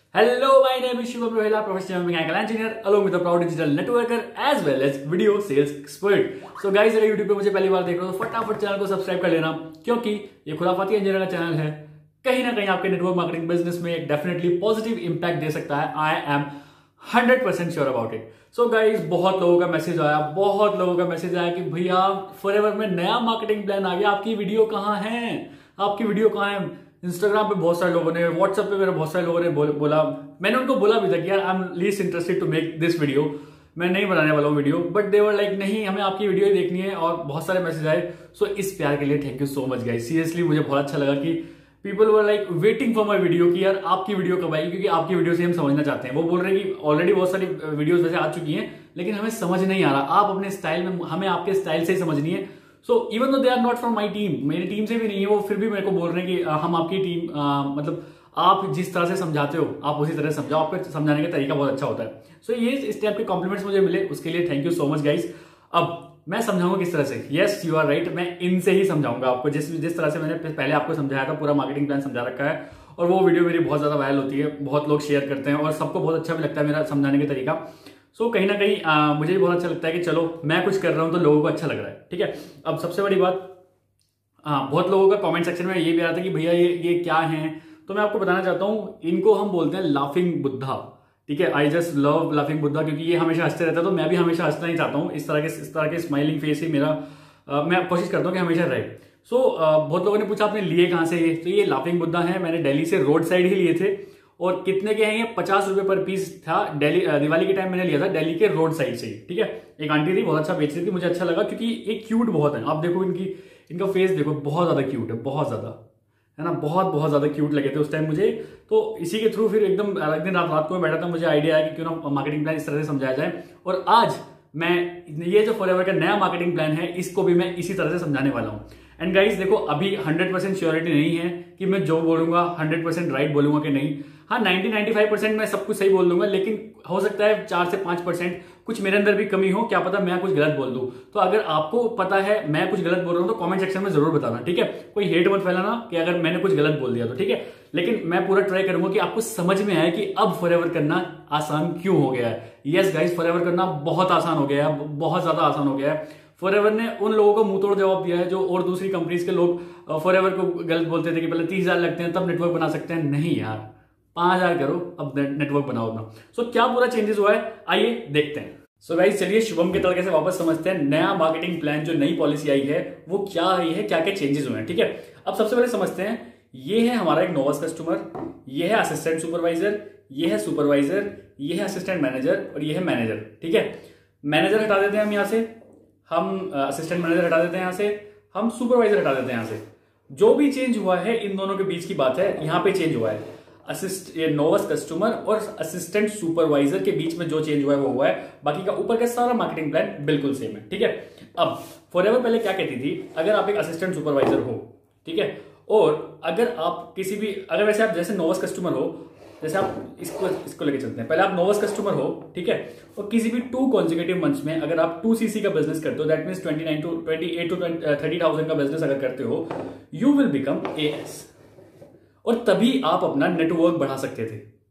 Hello, my name is Shubham Rohela, professional mechanical engineer, along with a proud digital networker as well as video sales expert. So guys, अगर YouTube पे मुझे पहली बार देख रहे हो तो फटाफट चैनल को सब्सक्राइब कर लेना, क्योंकि ये खुराफाती इंजीनियर का चैनल है। कहीं ना कहीं आपके नेटवर्क मार्केटिंग बिजनेस में डेफिनेटली पॉजिटिव इंपैक्ट दे सकता है। I am 100% sure about it. So guys, बहुत लोगों का मैसेज आया कि भैया फॉरएवर में नया मार्केटिंग प्लान आ गया, आपकी वीडियो कहाँ है। इंस्टाग्राम पे बहुत सारे लोगों ने, व्हाट्सएप पे मेरे बहुत सारे लोगों ने बोला। मैंने उनको बोला भी था कि यार I am least interested to make this video, मैं नहीं बनाने वाला हूँ video, but they were like नहीं, हमें आपकी वीडियो ही देखनी है। और बहुत सारे मैसेज आए। सो इस प्यार के लिए thank you so much guys. Seriously मुझे बहुत अच्छा लगा कि people were like waiting for my video कि यार आपकी वीडियो कब आएगी, क्योंकि आपकी वीडियो से हम समझना चाहते हैं। वो बोल रहे हैं कि ऑलरेडी बहुत सारी वीडियोस वैसे आ चुकी हैं, लेकिन हमें समझ नहीं आ रहा। आप अपने स्टाइल में, हमें आपके स्टाइल से ही समझनी है। So even though they are not from my team, मेरी टीम से भी नहीं है वो, फिर भी मेरे को बोल रहे हैं कि हम आपकी टीम, मतलब आप जिस तरह से समझाते हो आप उसी तरह समझाओ, आपका समझाने का तरीका बहुत अच्छा होता है। सो ये इस टाइप के कॉम्प्लीमेंट्स मुझे मिले, उसके लिए thank you so much guys. अब मैं समझाऊंगा किस तरह से। यस, यू आर राइट, मैं इनसे ही समझाऊंगा आपको, जिस तरह से मैंने पहले आपको समझाया था, पूरा मार्केटिंग प्लान समझा रखा है। और वो वीडियो मेरी बहुत ज्यादा वायरल होती है, बहुत लोग शेयर करते हैं और सबको बहुत अच्छा भी लगता है मेरा समझाने का तरीका। सो कहीं ना कहीं मुझे भी बहुत अच्छा लगता है कि चलो मैं कुछ कर रहा हूं तो लोगों को अच्छा लग रहा है। ठीक है, अब सबसे बड़ी बात, बहुत लोगों का कमेंट सेक्शन में ये भी आता है कि भैया ये क्या है। तो मैं आपको बताना चाहता हूं, इनको हम बोलते हैं लाफिंग बुद्धा। ठीक है, I just love laughing Buddha, क्योंकि ये हमेशा हंसते रहता है, तो मैं भी हमेशा हंसना ही चाहता हूँ। इस तरह के स्माइलिंग फेस ही मेरा, मैं कोशिश करता हूँ कि हमेशा रहे। सो बहुत लोगों ने पूछा आपने लिए कहाँ से ये, तो ये लाफिंग बुद्धा है, मैंने दिल्ली से रोड साइड ही लिए थे। और कितने के हैं ये, 50 रुपए पर पीस था। दिवाली के टाइम मैंने लिया था दिल्ली के रोड साइड से ही। ठीक है, एक आंटी थी, बहुत अच्छा बेच रही थी, मुझे अच्छा लगा क्योंकि ये क्यूट बहुत है। आप देखो इनका फेस देखो, बहुत ज्यादा क्यूट है, बहुत ज्यादा है ना, बहुत ज्यादा क्यूट लगे थे उस टाइम मुझे। तो इसी के थ्रू फिर एकदम एक दिन रात को मैं बैठा था, मुझे आइडिया आया कि क्यों ना मार्केटिंग प्लान इस तरह से समझाया जाए। और आज मैं ये जो फॉरएवर का नया मार्केटिंग प्लान है, इसको भी मैं इसी तरह से समझाने वाला हूं। एंड गाइस देखो, अभी 100% श्योरिटी नहीं है कि मैं जो बोलूंगा 100% राइट बोलूंगा कि नहीं। हाँ, 90-95% मैं सब कुछ सही बोल दूंगा, लेकिन हो सकता है 4 से 5% कुछ मेरे अंदर भी कमी हो, क्या पता मैं कुछ गलत बोल दूं। तो अगर आपको पता है मैं कुछ गलत बोल रहा हूं तो कमेंट सेक्शन में जरूर बताना। ठीक है, कोई हेट मत फैलाना कि अगर मैंने कुछ गलत बोल दिया तो। ठीक है, लेकिन मैं पूरा ट्राई करूंगा कि आपको समझ में आए कि अब फॉरएवर करना आसान क्यों हो गया है। यस गाइस, फॉरएवर करना बहुत आसान हो गया है, बहुत ज्यादा आसान हो गया है। फॉरएवर ने उन लोगों को मुंह तोड़ जवाब दिया है जो और दूसरी कंपनीज के लोग फॉरएवर को गलत बोलते थे कि पहले 30,000 लगते हैं तब नेटवर्क बना सकते हैं। नहीं यार, 5,000 करो, अब नेटवर्क बनाओ अपना। सो क्या पूरा चेंजेस हुआ है, आइए देखते हैं। सो गाइस, चलिए शुभम के तरीके से वापस समझते हैं नया मार्केटिंग प्लान, जो नई पॉलिसी आई है वो क्या आई है, क्या क्या चेंजेस हुए हैं। ठीक है, अब सबसे पहले समझते हैं। ये है हमारा एक नोवास कस्टमर, ये है असिस्टेंट सुपरवाइजर, ये है सुपरवाइजर, ये है असिस्टेंट मैनेजर और ये है मैनेजर। ठीक है, मैनेजर हटा देते हैं हम यहां से, हम असिस्टेंट मैनेजर हटा देते हैं यहां से, हम सुपरवाइजर हटा देते हैं यहां से। जो भी चेंज हुआ है इन दोनों के बीच की बात है, यहां पे चेंज हुआ है। ये नोवास कस्टमर और असिस्टेंट सुपरवाइजर के बीच में जो चेंज हुआ है वो हुआ है, बाकी का ऊपर का सारा मार्केटिंग प्लान बिल्कुल सेम है। ठीक है, अब फॉरएवर पहले क्या कहती थी, अगर आप एक असिस्टेंट सुपरवाइजर हो, ठीक है, और अगर आप किसी भी, अगर वैसे आप जैसे नोवास कस्टमर हो, जैसे आप इसको लेके चलते हैं, पहले आप नोवास कस्टमर हो, ठीक है, और किसी भी 2 कॉन्जिक्यूटिव मंथ्स में अगर आप 2 cc का बिजनेस करते हो, दैट मींस 28 to 30,000 का बिजनेस अगर करते हो, यू विल बिकम AS। और तभी आप अपना नेटवर्क बढ़ा सकते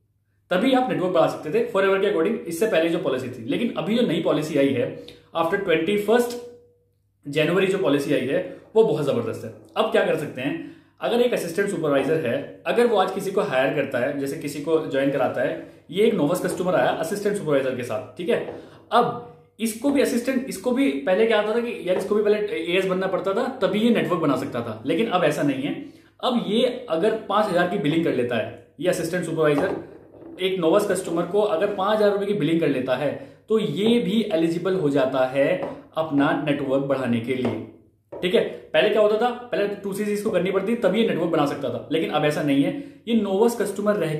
थे, फॉरएवर के अकॉर्डिंग, इससे पहले जो पॉलिसी थी। लेकिन अभी जो नई पॉलिसी आई है, आफ्टर 21 जनवरी जो पॉलिसी आई है, वो बहुत जबरदस्त है। अब क्या कर सकते हैं, अगर एक असिस्टेंट सुपरवाइजर है, अगर वो आज किसी को हायर करता है, जैसे किसी को ज्वाइन कराता है, ये एक नोवास कस्टमर आया असिस्टेंट सुपरवाइजर के साथ, ठीक है, अब इसको भी पहले क्या होता था कि यार इसको भी पहले AS बनना पड़ता था, तभी ये नेटवर्क बना सकता था। लेकिन अब ऐसा नहीं है। अब ये अगर 5,000 की बिलिंग कर लेता है, ये असिस्टेंट सुपरवाइजर एक नोवास कस्टमर को अगर 5,000 रुपए की बिलिंग कर लेता है, तो ये भी एलिजिबल हो जाता है अपना नेटवर्क बढ़ाने के लिए। ठीक है, पहले क्या होता था, पहले 2 cc इसको करनी पड़ती तभी ये नेटवर्क बना सकता था, लेकिन अब ऐसा नहीं है। ये नोवास कस्टमर रह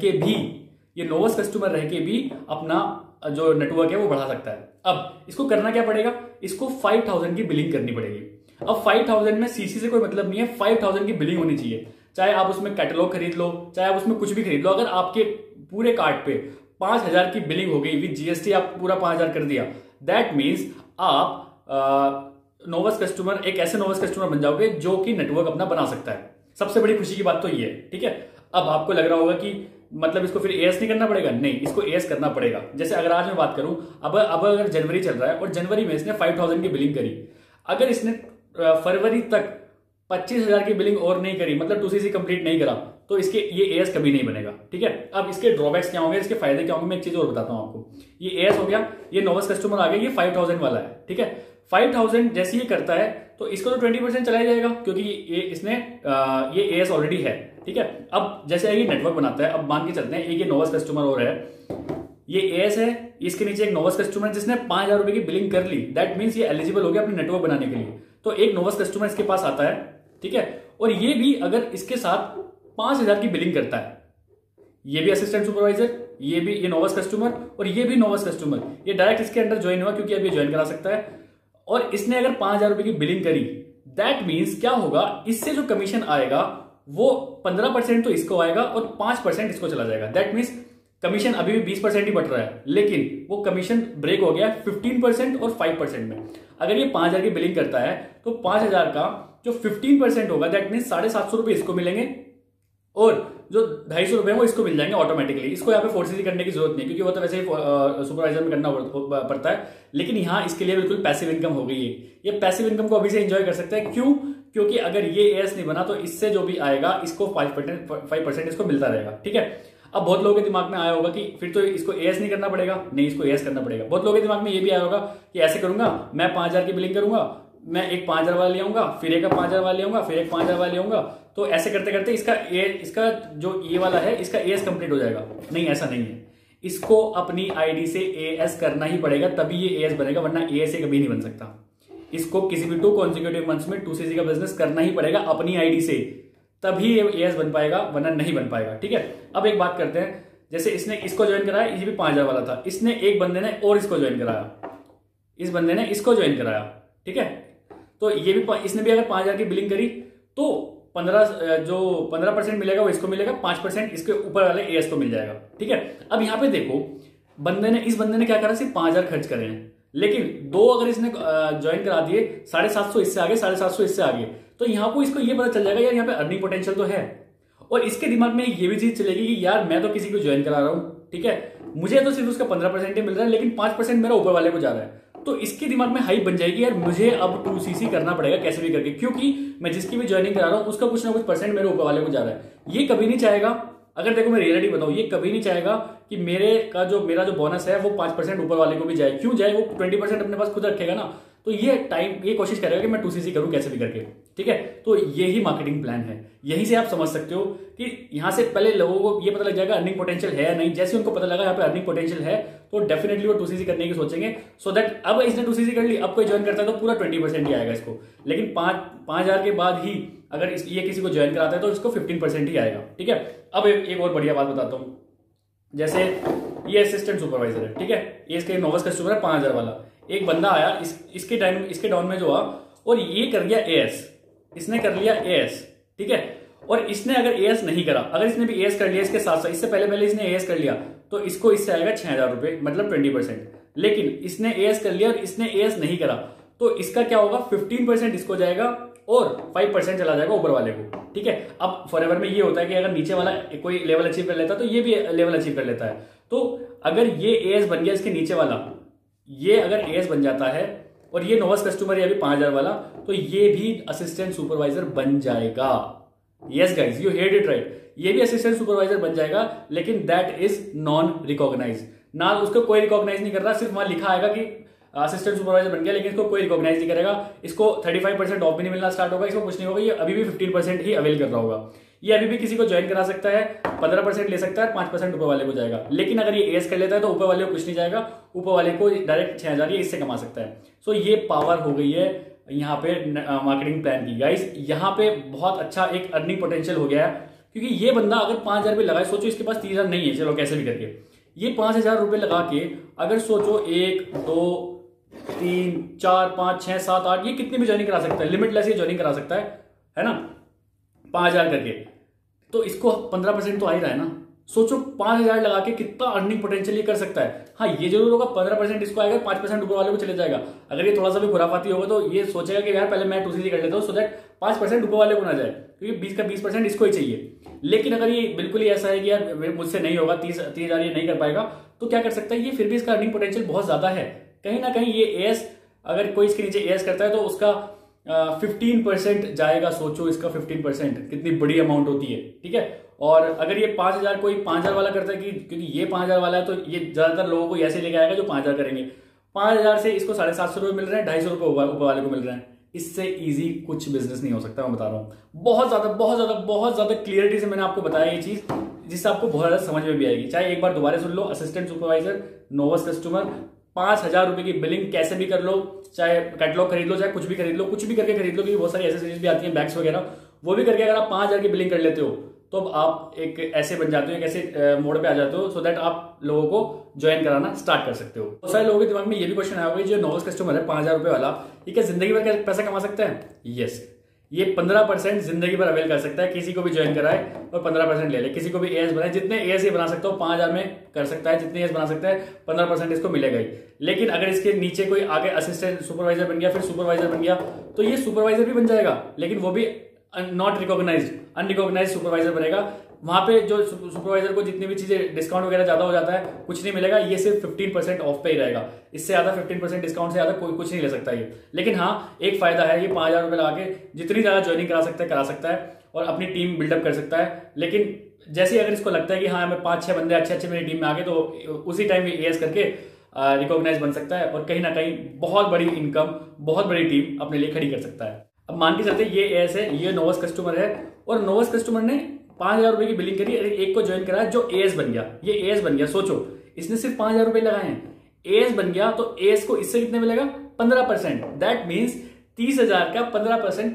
के भी अपना जो नेटवर्क है वो बढ़ा सकता है। अब इसको करना क्या पड़ेगा, इसको 5,000 की बिलिंग करनी पड़ेगी। अब 5,000 में CC से कोई मतलब नहीं है, 5,000 की बिलिंग होनी चाहिए। चाहे आप उसमें कैटलॉग खरीद लो, चाहे आप उसमें कुछ भी खरीद लो, अगर आपके पूरे कार्ड पे 5,000 की बिलिंग हो गई, विद GST आप पूरा 5,000 कर दिया, दैट मीन्स आप नोवास कस्टमर, एक ऐसे नोवास कस्टमर बन जाओगे जो कि नेटवर्क अपना बना सकता है। सबसे बड़ी खुशी की बात तो ये है। ठीक है, अब आपको लग रहा होगा कि मतलब इसको फिर एएस नहीं करना पड़ेगा, नहीं, इसको एएस करना पड़ेगा। जैसे अगर आज मैं बात करूं, अब अगर जनवरी चल रहा है और जनवरी में इसने 5000 की बिलिंग करी, अगर इसने फरवरी तक 25,000 की बिलिंग और नहीं करी, मतलब 2cc कंप्लीट नहीं करा, तो इसके ये एएस कभी नहीं बनेगा। ठीक है, अब इसके ड्रॉबैक्स क्या होंगे, इसके फायदे क्या होंगे, मैं एक चीज और बताता हूं आपको। ये एएस हो गया, ये नोवस कस्टमर आ गया, ये 5000 वाला है। ठीक है, 5000 जैसे ये करता है तो इसको तो 20% चला जाएगा, क्योंकि ये इसने ये एएस ऑलरेडी है। ठीक है, अब जैसे ये नेटवर्क बनाता है, अब मान के चलते हैं एक ये नोवस कस्टमर और है, ये एएस है, इसके नीचे एक नोवस कस्टमर जिसने 5000 रुपए की बिलिंग कर ली, दैट मीन्स ये एलिजिबल हो गया अपने नेटवर्क बनाने के लिए। तो एक नोवस कस्टमर इसके पास आता है, ठीक है, और ये भी अगर इसके साथ 5000 की बिलिंग करता है, ये भी असिस्टेंट सुपरवाइजर, ये भी ये नोवस कस्टमर और ये भी नोवस कस्टमर, ये डायरेक्ट इसके अंडर ज्वाइन हुआ क्योंकि अभी ज्वाइन करा सकता है। और इसने अगर 5000 रुपए की बिलिंग करी, दैट मीन्स क्या होगा, इससे जो कमीशन आएगा वो 15% तो इसको आएगा और 5% इसको चला जाएगा। दैट मीन्स कमीशन अभी भी 20% ही बट रहा है, लेकिन वो कमीशन ब्रेक हो गया 15% और 5% में। अगर ये 5000 की बिलिंग करता है तो 5000 का जो 15% होगा, दैट मीन्स 750 रुपए इसको मिलेंगे और जो 250 रुपए वो इसको मिल जाएंगे ऑटोमेटिकली। इसको यहाँ पे 4cc करने की जरूरत नहीं, क्योंकि वो तो वैसे ही सुपरवाइजर में करना पड़ता है, लेकिन यहाँ इसके लिए बिल्कुल पैसिव इनकम हो गई है। ये पैसिव इनकम को अभी से एंजॉय कर सकते हैं। क्यों? क्योंकि अगर ये एएस नहीं बना तो इससे जो भी आएगा इसको 5% इसको मिलता रहेगा। ठीक है, अब बहुत लोगों के दिमाग में आया होगा कि फिर तो इसको एएस नहीं करना पड़ेगा, नहीं, इसको एएस करना पड़ेगा। बहुत लोगों के दिमाग में ये भी आया होगा कि ऐसे करूंगा, मैं 5000 की बिलिंग करूंगा, मैं एक 5000 वाला ले आऊंगा, फिर एक 5000 वाला ले आऊंगा, फिर एक 5000 वाला ले आऊंगा, तो ऐसे करते करते इसका जो ये वाला है इसका एएस कंप्लीट हो जाएगा। नहीं, ऐसा नहीं है, इसको अपनी आईडी से एएस करना ही पड़ेगा, तभी ये एएस बनेगा, वरना एएस कभी नहीं बन सकता। इसको किसी भी 2 कॉन्सिक्यूटिव मंथ्स में 2cc का बिजनेस करना ही पड़ेगा अपनी आईडी से, तभी ये एएस बन पाएगा, वरना नहीं बन पाएगा। ठीक है, अब एक बात करते हैं, जैसे इसने इसको ज्वाइन कराया, ये भी 5000 वाला था, इसने एक बंदे ने और इसको ज्वाइन कराया, इस बंदे ने इसको ज्वाइन कराया। ठीक है, तो ये भी इसने भी अगर 5000 की बिलिंग करी तो 15% मिलेगा वो इसको मिलेगा, 5% इसके ऊपर वाले एएस को मिल जाएगा। ठीक है, अब यहां पे देखो, इस बंदे ने क्या करा, सिर्फ 5000 खर्च करे हैं, लेकिन 2 अगर इसने ज्वाइन करा दिए, 750 इससे आगे, 750 इससे आगे, तो यहां को इसको ये पता चल जाएगा यार यहाँ पे अर्निंग पोटेंशियल तो है। और इसके दिमाग में ये भी चीज चलेगी कि यार मैं तो किसी को ज्वाइन करा रहा हूं, ठीक है, मुझे तो सिर्फ उसका 15% ही मिल रहा है, लेकिन 5% मेरा ऊपर वाले को जा रहा है, तो इसके दिमाग में हाइप बन जाएगी, यार मुझे अब 2cc करना पड़ेगा कैसे भी करके, क्योंकि मैं जिसकी भी ज्वाइनिंग करा रहा हूं उसका कुछ ना कुछ परसेंट मेरे ऊपर वाले को जा रहा है। ये कभी नहीं चाहेगा, अगर देखो मैं रियलिटी बताऊं, ये कभी नहीं चाहेगा कि मेरा जो बोनस है वो 5% ऊपर वाले को भी जाए। क्यों जाए? वो 20% अपने पास खुद रखेगा ना, तो ये कोशिश करेगा कि मैं 2cc करूं कैसे भी करके। ठीक है, तो यही मार्केटिंग प्लान है। यहीं से आप समझ सकते हो कि यहां से पहले लोगों को ये पता लग जाएगा अर्निंग पोटेंशियल है या नहीं। जैसे उनको पता लगा यहाँ पे अर्निंग पोटेंशियल है, तो डेफिनेटली वो 2cc करने की सोचेंगे, सो दैट अब इसने 2cc कर ली, अब कोई ज्वाइन करता है तो पूरा 20% ही आएगा इसको, लेकिन 5000 के बाद ही अगर ये किसी को ज्वाइन कराता है तो इसको 15% ही आएगा। ठीक है, अब एक और बढ़िया बात बताता हूं, जैसे ये असिस्टेंट सुपरवाइजर है, ठीक है, ये इसका नोवस कस्टमर है 5000 वाला, एक बंदा आया इसके डाउन में जो आ, और ये कर गया एएस, इसने कर लिया एएस, ठीक है, और इसने अगर एएस नहीं करा, अगर इसने भी एएस कर लिया इसके साथ साथ, इससे पहले इसने एएस कर लिया, तो इसको इससे आएगा 6000 रुपए, मतलब 20%। लेकिन इसने एएस कर लिया और इसने एएस नहीं करा, तो इसका क्या होगा, 15% इसको जाएगा और 5% चला जाएगा ऊपर वाले को। ठीक है, अब फॉरएवर में ये होता है कि अगर नीचे वाला कोई लेवल अचीव कर लेता है तो ये भी लेवल अचीव कर लेता है। तो अगर ये एएस बन गया इसके नीचे वाला, ये अगर एएस बन जाता है और ये नोवस कस्टमर है अभी 5000 वाला, तो ये भी असिस्टेंट सुपरवाइजर बन जाएगा। Yes guys, you heard it right, ये भी असिस्टेंट सुपरवाइजर बन जाएगा, लेकिन दैट इज नॉन रिकॉग्नाइज, ना उसको कोई रिकॉग्नाइज नहीं कर रहा, सिर्फ वहां लिखा आएगा कि असिस्टेंट सुपरवाइजर बन गया, लेकिन इसको कोई रिकॉग्नाइज नहीं करेगा, इसको 35% ऑफ भी नहीं मिलना स्टार्ट होगा, इसको कुछ नहीं होगा, ये अभी भी 15% ही अवेल कर रहा होगा। ये अभी भी किसी को ज्वाइन करा सकता है, 15% ले सकता है, 5% ऊपर वाले को जाएगा। लेकिन अगर ये एएस कर लेता है तो ऊपर वाले को कुछ नहीं जाएगा, ऊपर वाले को डायरेक्ट 6000 ये इससे कमा सकता है। सो ये पावर हो गई है यहाँ पे मार्केटिंग प्लान की। गाइस यहाँ पे बहुत अच्छा एक अर्निंग पोटेंशियल हो गया है, क्योंकि ये बंदा अगर 5000 रुपये लगाए, सोचो इसके पास 3000 नहीं है, चलो कैसे भी करके ये 5000 रुपये लगा के अगर सोचो 1 2 3 4 5 6 7 8 ये कितनी भी ज्वाइनिंग करा सकता है, लिमिटलेस ये ज्वाइनिंग करा सकता है ना, 5000 करके, तो इसको 15% तो आ ही रहा है ना। सोचो 5,000 लगा के कितना अर्निंग पोटेंशियल ये कर सकता है। हाँ, ये जरूर होगा 15% इसको आएगा, 5% ऊपर वाले को चले जाएगा। अगर ये थोड़ा सा भी खुराफाती होगा तो ये सोचेगा कि यार पहले मैं 2CG कर लेता हूँ, सो दैट 5% ऊपर वाले को ना जाए, क्योंकि 20 का 20% इसको ही चाहिए। लेकिन अगर ये बिल्कुल ही ऐसा है कि यार मुझसे नहीं होगा, 30,000 ये नहीं कर पाएगा, तो क्या कर सकता है ये, फिर भी इसका अर्निंग पोटेंशियल बहुत ज्यादा है। कहीं ना कहीं ये एएस, अगर कोई इसके नीचे एएस करता है तो उसका 15% जाएगा। सोचो इसका 15% कितनी बड़ी अमाउंट होती है, ठीक है। और अगर ये 5,000 कोई 5,000 वाला करता है, कि क्योंकि ये 5,000 वाला है तो ये ज्यादातर लोगों को ऐसे लेके आएगा जो 5,000 करेंगे। 5,000 से इसको 750 रुपए मिल रहे हैं, 250 रुपए ऊपर वाले को मिल रहे हैं। इससे इजी कुछ बिजनेस नहीं हो सकता, मैं बता रहा हूं। बहुत ज्यादा क्लियरिटी से मैंने आपको बताया ये चीज, जिससे आपको बहुत ज्यादा समझ में भी आएगी। चाहे एक बार दोबारा सुन लो, असिस्टेंट सुपरवाइजर, नोवस कस्टमर, 5,000 रुपए की बिलिंग कैसे भी कर लो, चाहे कैटलॉग खरीद लो, चाहे कुछ भी खरीद लो, कुछ भी करके खरीद लो, क्योंकि बहुत सारी एसेसरीज भी आती हैं, बैग्स वगैरह, वो भी करके अगर आप 5,000 की बिलिंग कर लेते हो तो आप एक ऐसे बन जाते हो, एक ऐसे मोड पे आ जाते हो, सो दैट आप लोगों को ज्वाइन कराना स्टार्ट कर सकते हो। बहुत सारे लोगों के दिमाग में ये भी क्वेश्चन आया होगा, जो नोवस कस्टमर है 5,000 रुपए वाला, ये क्या जिंदगी भर पैसा कमा सकता है? यस, ये 15% जिंदगी भर अवेल कर सकता है। किसी को भी ज्वाइन कराए और 15% ले ले, किसी को भी एएस बनाए, जितने एएस ये बना सकता हो 5,000 में कर सकता है, जितने एएस बना सकता है 15% इसको मिलेगा ही। लेकिन अगर इसके नीचे कोई आगे असिस्टेंट सुपरवाइजर बन गया, फिर सुपरवाइजर बन गया, तो ये सुपरवाइजर भी बन जाएगा, लेकिन वो भी नॉट रिकॉग्नाइज्ड, अनरिकॉग्नाइज्ड सुपरवाइजर बनेगा। वहां पे जो सुपरवाइजर को जितनी भी चीजें डिस्काउंट वगैरह ज्यादा हो जाता है, कुछ नहीं मिलेगा, ये सिर्फ 15% ऑफ पे ही रहेगा। इससे ज्यादा 15% डिस्काउंट से ज्यादा कोई कुछ नहीं ले सकता ये। लेकिन हाँ, एक फायदा है, ये 5,000 रुपए लगा के जितनी ज्यादा ज्वाइनिंग करा सकता है और अपनी टीम बिल्डअप कर सकता है। लेकिन जैसे ही अगर इसको लगता है कि हाँ मैं 5-6 बंदे अच्छे मेरी टीम में आ गए, तो उसी टाइम ये एएस करके रिकॉग्नाइज बन सकता है और कहीं ना कहीं बहुत बड़ी इनकम, बहुत बड़ी टीम अपने लिए खड़ी कर सकता है। अब मान के चलते ये एएस है, ये नोवस कस्टमर है, और नोवस कस्टमर ने 5,000 रुपए की बिलिंग करी, एक को ज्वाइन कराया जो एएस बन गया। ये एएस बन गया, सोचो इसने सिर्फ 5,000 रुपए लगाए हैं, एएस बन गया, तो एएस को इससे कितने मिलेगा? 15%। दैट मीन्स 30,000 का 15%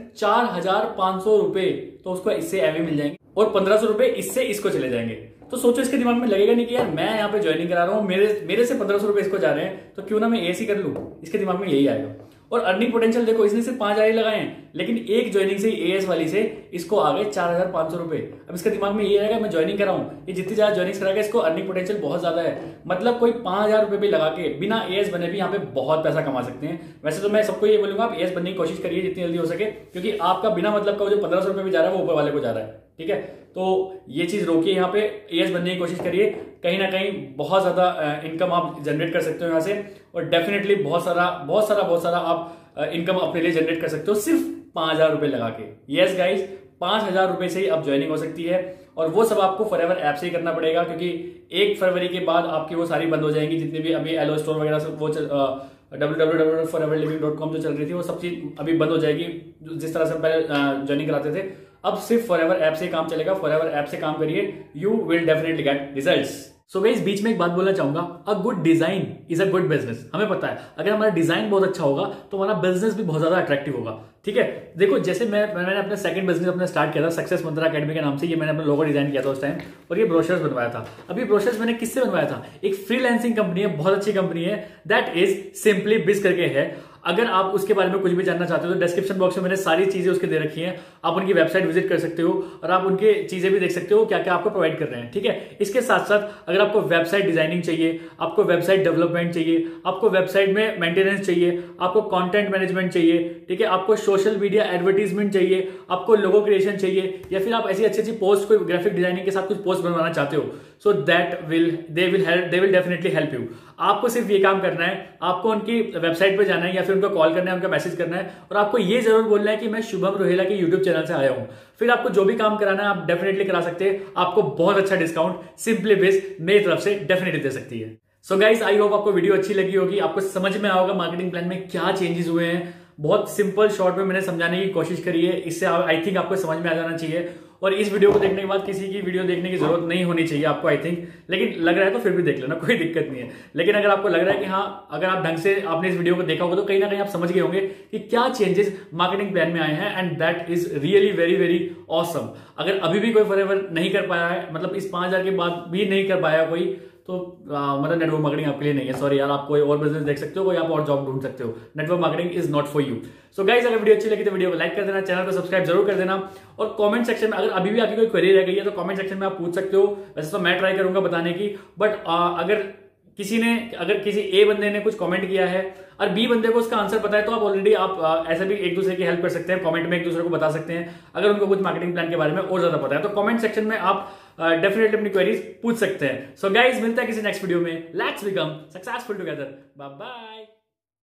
4,500 रुपए तो उसको इससे एवं मिल जाएंगे, और 1,500 रुपए इससे इसको चले जाएंगे। तो सोचो इसके दिमाग में लगेगा नहीं कि यार मैं यहाँ पे ज्वाइनिंग करा रहा हूँ, मेरे से 1,500 रुपए इसको जा रहे हैं, तो क्यों ना मैं एएस ही कर लूं। इसके दिमाग में यही आएगा। और अर्निंग पोटेंशियल देखो, इसने सिर्फ 5,000 ही लगाए हैं, लेकिन एक ज्वाइनिंग से एएस वाली से इसको आ गए 4,500 रुपए। अब इसके दिमाग में ये आएगा मैं ज्वाइनिंग कराऊं, ये जितनी ज्यादा ज्वाइनिंग कराएगा इसको अर्निंग पोटेंशियल बहुत ज्यादा है। मतलब कोई 5,000 रुपए भी लगा के बिना एएस बने भी यहाँ पे बहुत पैसा कमा सकते हैं। वैसे तो मैं सबको ये बोलूंगा आप एएस बनने की कोशिश करिए जितनी जल्दी हो सके, क्योंकि आपका बिना मतलब का जो 1,500 रुपए भी जा रहा है वो ऊपर वाले को जा रहा है, ठीक है। तो ये चीज रोकिए, यहाँ पे एएस बनने की कोशिश करिए। कहीं ना कहीं बहुत ज्यादा इनकम आप जनरेट कर सकते हो यहाँ से, और डेफिनेटली बहुत सारा आप इनकम अपने लिए जनरेट कर सकते हो सिर्फ 5,000 रुपए लगा के। यस गाइज, 5,000 रुपए से ही अब ज्वाइनिंग हो सकती है, और वो सब आपको फॉरएवर ऐप से ही करना पड़ेगा, क्योंकि 1 फरवरी के बाद आपकी वो सारी बंद हो जाएंगी, जितने भी अभी एलो स्टोर वगैरह सब, वो www.foreverliving.com जो चल रही थी, वो सब चीज अभी बंद हो जाएगी। जिस तरह से पहले ज्वाइनिंग कराते थे, अब सिर्फ फॉरएवर ऐप से काम चलेगा। फॉरएवर ऐप से काम करिए, you will definitely get results. So guys, बीच में एक बात बोलना चाहूंगा, a good design is a good business. हमें पता है अगर हमारा डिजाइन बहुत अच्छा होगा तो हमारा बिजनेस भी बहुत ज्यादा अट्रैक्टिव होगा, ठीक है। देखो जैसे मैंने अपना सेकंड बिजनेस अपना स्टार्ट किया था सक्सेस मंत्रा अकेडमी के नाम से। ये मैंने अपना लोगो डिजाइन किया था उस टाइम, और ये ब्रोशर्स बनवाया था। अब ये ब्रोशर्स मैंने किससे बनवाया था? एक फ्रीलांसिंग कंपनी है, बहुत अच्छी कंपनी है, दैट इज सिंपली बिज करके है। अगर आप उसके बारे में कुछ भी जानना चाहते हो तो डिस्क्रिप्शन बॉक्स में मैंने सारी चीजें उसके दे रखी हैं, आप उनकी वेबसाइट विजिट कर सकते हो और आप उनके चीजें भी देख सकते हो क्या क्या आपको प्रोवाइड कर रहे हैं, ठीक है। इसके साथ साथ अगर आपको वेबसाइट डिजाइनिंग चाहिए, आपको वेबसाइट डेवलपमेंट चाहिए, आपको वेबसाइट में मेंटेनेंस चाहिए, आपको कंटेंट मैनेजमेंट चाहिए, ठीक है, आपको सोशल मीडिया एडवर्टीजमेंट चाहिए, आपको लोगो क्रिएशन चाहिए, या फिर आप ऐसी अच्छी पोस्ट कोई ग्राफिक डिजाइनिंग के साथ कुछ पोस्ट बनवाना चाहते हो, so that they will definitely help you. आपको सिर्फ ये काम करना है, आपको उनकी वेबसाइट पे जाना है या फिर उनको कॉल करना है, उनका मैसेज करना है, और आपको ये जरूर बोलना है कि मैं शुभम रोहेला के यूट्यूब चैनल से आया हूं। फिर आपको जो भी काम कराना है आप डेफिनेटली करा सकते हैं। आपको बहुत अच्छा डिस्काउंट सिंपली बिज मेरी तरफ से डेफिनेटली दे सकती है। सो गाइस, आई होप आपको वीडियो अच्छी लगी होगी, आपको समझ में आया होगा मार्केटिंग प्लान में क्या चेंजेस हुए हैं। बहुत सिंपल शॉर्ट में मैंने समझाने की कोशिश करी है, इससे आई थिंक आपको समझ में आ जाना चाहिए। और इस वीडियो को देखने के बाद किसी की वीडियो देखने की जरूरत नहीं होनी चाहिए आपको, आई थिंक। लेकिन लग रहा है तो फिर भी देख लेना, कोई दिक्कत नहीं है। लेकिन अगर आपको लग रहा है कि हाँ, अगर आप ढंग से आपने इस वीडियो को देखा होगा तो कहीं ना कहीं आप समझ गए होंगे कि क्या चेंजेस मार्केटिंग प्लान में आए हैं, and that is really very very awesome. अगर अभी भी कोई फॉरएवर नहीं कर पाया है, मतलब इस 5,000 के बाद भी नहीं कर पाया कोई, तो मतलब नेटवर्क मार्केटिंग आपके लिए नहीं है। सॉरी यार, आप कोई और बिजनेस देख सकते हो, कोई आप और जॉब ढूंढ सकते हो। Network marketing is not for you. So guys, अगर वीडियो अच्छी लगी तो वीडियो को लाइक कर देना, चैनल को सब्सक्राइब जरूर कर देना, और कमेंट सेक्शन में अगर अभी भी आपकी कोई क्वेरी रह गई है तो कमेंट सेक्शन में आप पूछ सकते हो। वैसे तो मैं ट्राई करूंगा बताने की, बट अगर किसी ए बंदे ने कुछ कमेंट किया है और बी बंदे को उसका आंसर पता है, तो आप ऑलरेडी आप ऐसे भी एक दूसरे की हेल्प कर सकते हैं, कमेंट में एक दूसरे को बता सकते हैं अगर उनको कुछ मार्केटिंग प्लान के बारे में और ज्यादा पता है। तो कमेंट सेक्शन में आप डेफिनेटली अपनी क्वेरीज पूछ सकते हैं। सो गाइज, मिलता है किसी नेक्स्ट वीडियो में। Let's become successful together. Bye bye.